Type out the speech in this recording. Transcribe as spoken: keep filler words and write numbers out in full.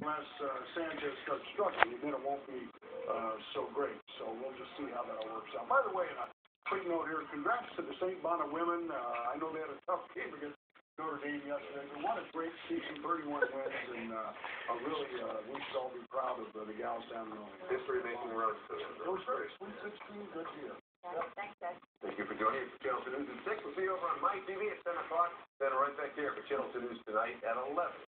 unless uh, Sanchez starts struggling, then it won't be uh, so great. So we'll just see how that all works out. By the way, a quick note here, congrats to the Saint Bonnet women. Uh, I know they had a tough game against Notre Dame yesterday, but what a great season, thirty-one wins, and uh, a really, uh, we should all be proud of uh, the gals down there. History making runs. It was great. Sweet sixteen, good year. Yeah, thanks, guys. Thank you for joining us for Channel two News at six. We'll see you over on My T V at ten o'clock. Then right back here for Channel two News tonight at eleven.